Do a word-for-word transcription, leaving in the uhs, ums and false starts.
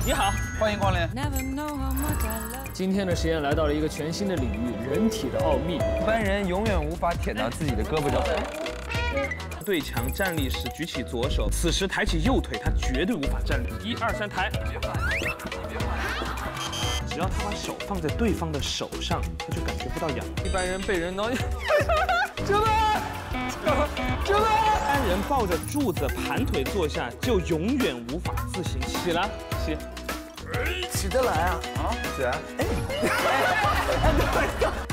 你好， 欢迎光临。 今天的实验来到了一个全新的领域——人体的奥秘。 一般人永远无法舔到自己的胳膊肘。 对墙站立时举起左手，此时抬起右腿，他绝对无法站立。一二三，抬。只要他把手放在对方的手上，他就感觉不到痒。 一般人被人挠， 真的，真的。一般人抱着柱子盘腿坐下，就永远无法自行起来。起， 起得来啊！啊，起来。哎，